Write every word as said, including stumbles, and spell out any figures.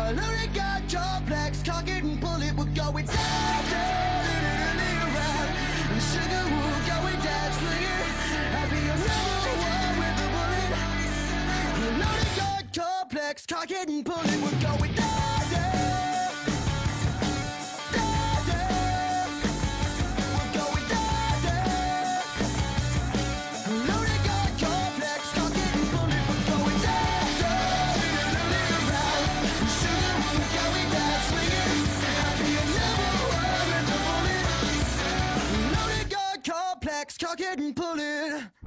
Loaded gun complex, cock it and pull it, we're going down, down, in a round. Sugar, we're going down, slinger. I'll be your number one with the bullet. Loaded gun complex, cock it and pull it, we're going down, down. Down, down. We're going down, down. Loaded gun complex, cock it and pull it, we're going down, down, in a round. Sugar, we're going down, slinger. I'll be your number one with the bullet. Loaded gun complex, cock it and pull it.